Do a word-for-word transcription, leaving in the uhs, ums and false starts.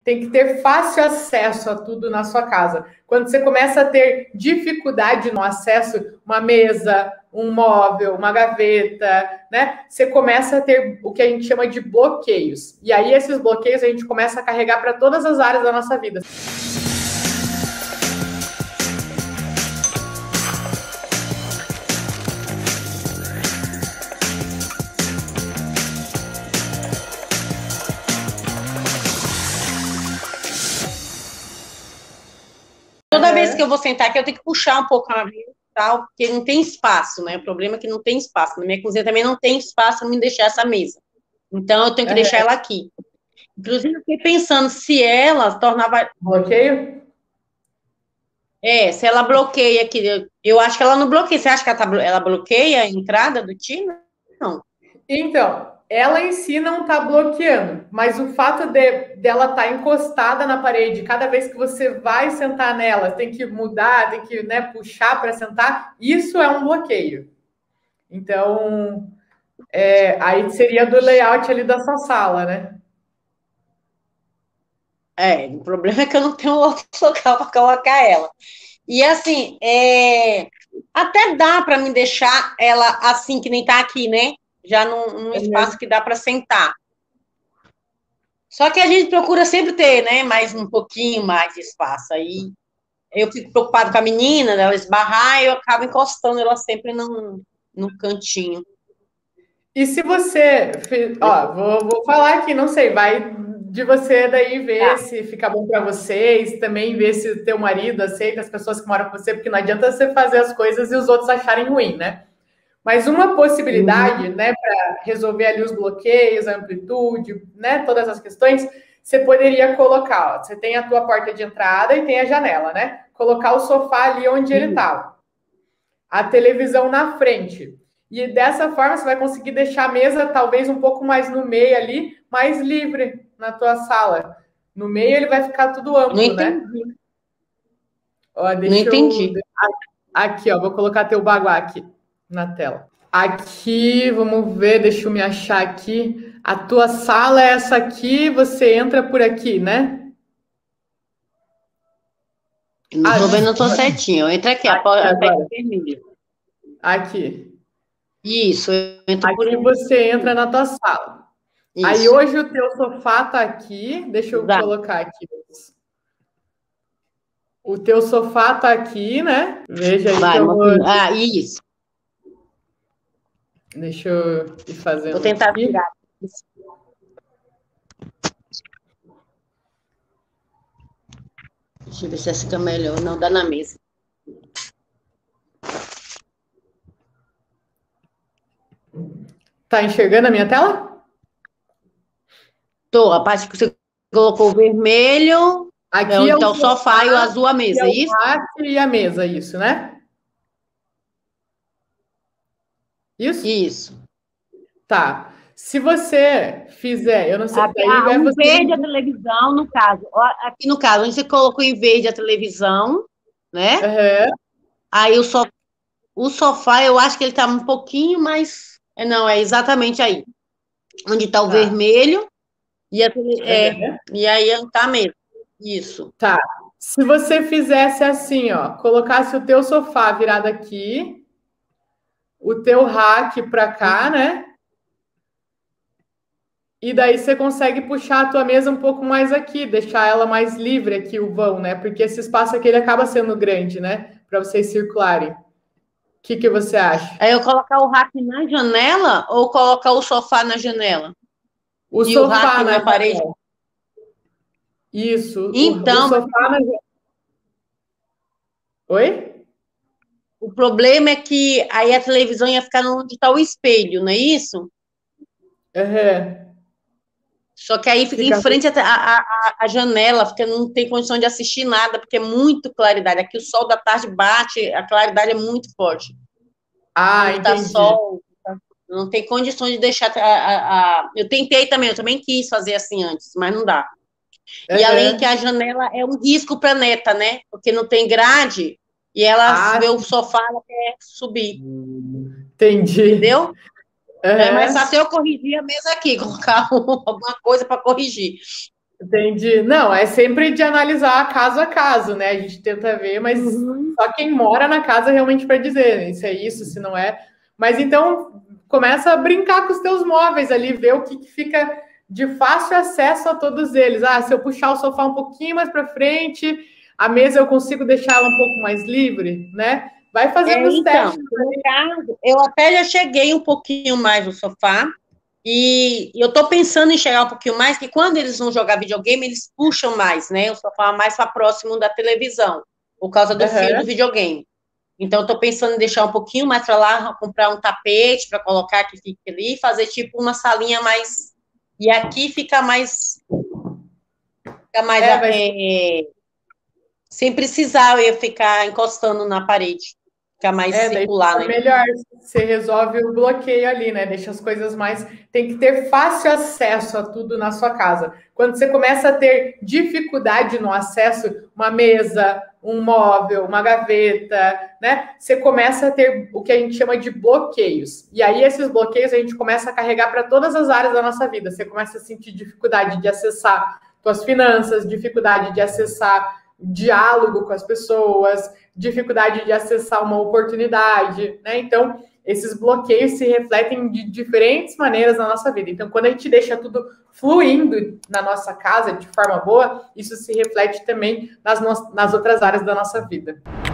tem que ter fácil acesso a tudo na sua casa. Quando você começa a ter dificuldade no acesso, uma mesa, um móvel, uma gaveta, né? Você começa a ter o que a gente chama de bloqueios. E aí, esses bloqueios a gente começa a carregar para todas as áreas da nossa vida. Toda vez que eu vou sentar aqui, eu tenho que puxar um pouco a mesa e tal, porque não tem espaço, né? O problema é que não tem espaço. Na minha cozinha também não tem espaço para me deixar essa mesa. Então, eu tenho que É. deixar ela aqui. Inclusive, eu fiquei pensando se ela tornava... Bloqueio? É, se ela bloqueia aqui. Eu, eu acho que ela não bloqueia. Você acha que ela, tá, ela bloqueia a entrada do Tina? Não. Então, ela em si não está bloqueando, mas o fato de dela estar tá encostada na parede, cada vez que você vai sentar nela, tem que mudar, tem que, né, puxar para sentar, isso é um bloqueio. Então, é, aí seria do layout ali da sua sala, né? É, o problema é que eu não tenho outro local para colocar ela. E assim, é, até dá para me deixar ela assim, que nem tá aqui, né? Já num, num espaço que dá para sentar. Só que a gente procura sempre ter, né, mais um pouquinho mais de espaço. Aí eu fico preocupado com a menina, ela esbarrar, e eu acabo encostando ela sempre num, num cantinho. E se você, ó, vou, vou falar aqui, não sei, vai de você daí ver tá. se fica bom para vocês, também ver se o teu marido aceita as pessoas que moram com você, porque não adianta você fazer as coisas e os outros acharem ruim, né? Mas uma possibilidade, uhum. né, para resolver ali os bloqueios, a amplitude, né, todas as questões, você poderia colocar, ó, você tem a tua porta de entrada e tem a janela, né? Colocar o sofá ali onde uhum. ele estava. A televisão na frente. E dessa forma você vai conseguir deixar a mesa talvez um pouco mais no meio ali, mais livre na tua sala. No meio ele vai ficar tudo amplo, Não né? Entendi. Ó, deixa Não entendi. Eu... Aqui, ó, vou colocar teu baguá aqui na tela. Aqui, vamos ver, deixa eu me achar aqui. A tua sala é essa aqui, você entra por aqui, né? Não ah, tô vendo, eu tô certinho. Entra aqui, aqui a porta vermelha. Aqui. Isso, eu entro aqui por aqui você entra na tua sala. Isso. Aí hoje o teu sofá tá aqui. Deixa eu Exato. colocar aqui. O teu sofá tá aqui, né? Veja aí. Vai, que eu vou... Ah, isso. Deixa eu ir fazendo. Vou tentar aqui. virar. Deixa eu ver se essa fica melhor. Não, dá na mesa. Tá enxergando a minha tela? Tô. A parte que você colocou o vermelho. Aqui é onde é tá o o sofá, sofá e o azul a mesa, é isso? O e a mesa, isso, né? Isso? Isso. Tá. Se você fizer, eu não sei. Aqui, ah, é um você... verde a televisão, no caso. Aqui no caso, onde você colocou em verde a televisão, né? Uhum. Aí o sofá, o sofá, eu acho que ele tá um pouquinho mais. Não, é exatamente aí. Onde tá o tá. vermelho e, a tele... uhum. é, e aí tá mesmo. Isso. Tá. Se você fizesse assim, ó, colocasse o teu sofá virado aqui, o teu rack para cá, né? E daí você consegue puxar a tua mesa um pouco mais aqui, deixar ela mais livre aqui, o vão, né? Porque esse espaço aqui ele acaba sendo grande, né? Para vocês circularem. O que, que você acha? É eu colocar o rack na janela ou colocar o sofá na janela? O e sofá o rack na, na parede? Isso. Então, o, o sofá na... Oi? O problema é que aí a televisão ia ficar onde está o espelho, não é isso? Uhum. Só que aí fica, fica em frente à janela, porque não tem condição de assistir nada, porque é muito claridade. Aqui o sol da tarde bate, a claridade é muito forte. Ah, Quando entendi. Tá sol, não tem condições de deixar... A, a, a... Eu tentei também, eu também quis fazer assim antes, mas não dá. Uhum. E além que a janela é um risco para a neta, né? Porque não tem grade, e ela ah, vê o sofá, ela quer subir. Entendi. Entendeu? Uhum. É mais fácil eu corrigir a mesa aqui, colocar alguma coisa para corrigir. Entendi. Não, é sempre de analisar caso a caso, né? A gente tenta ver, mas uhum. só quem mora na casa realmente para dizer, né? Se é isso, se não é. Mas então começa a brincar com os teus móveis ali, ver o que, que fica de fácil acesso a todos eles. Ah, se eu puxar o sofá um pouquinho mais para frente, a mesa eu consigo deixar ela um pouco mais livre, né? Vai fazendo é, os então, testes. No caso, eu até já cheguei um pouquinho mais no sofá. E eu tô pensando em chegar um pouquinho mais, que quando eles vão jogar videogame, eles puxam mais, né? O sofá mais para próximo da televisão, por causa do uhum. fio do videogame. Então, eu tô pensando em deixar um pouquinho mais para lá, comprar um tapete para colocar que fique ali, fazer tipo uma salinha mais. E aqui fica mais. Fica mais. É, mas... é... Sem precisar eu ficar encostando na parede. Fica mais é, circular, daí né? Melhor, você resolve o bloqueio ali, né? Deixa as coisas mais. Tem que ter fácil acesso a tudo na sua casa. Quando você começa a ter dificuldade no acesso, uma mesa, um móvel, uma gaveta, né? Você começa a ter o que a gente chama de bloqueios. E aí, esses bloqueios a gente começa a carregar para todas as áreas da nossa vida. Você começa a sentir dificuldade de acessar suas finanças, dificuldade de acessar diálogo com as pessoas, dificuldade de acessar uma oportunidade, né? Então, esses bloqueios se refletem de diferentes maneiras na nossa vida. Então, quando a gente deixa tudo fluindo na nossa casa de forma boa, isso se reflete também nas, no... nas outras áreas da nossa vida.